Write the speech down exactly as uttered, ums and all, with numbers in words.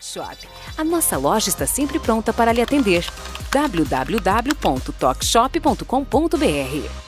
Shop. A nossa loja está sempre pronta para lhe atender. w w w ponto tok shop ponto com ponto b r